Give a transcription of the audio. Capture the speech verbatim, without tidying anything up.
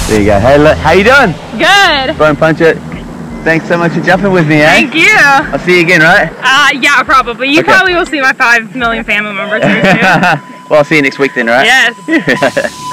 There you go. Hey, look, how you doing? Good. Bone Puncher. Thanks so much for jumping with me, eh? Thank you. I'll see you again, right? Uh, yeah, probably. You okay. probably will see my five million family members here too. Well, I'll see you next week then, right? Yes.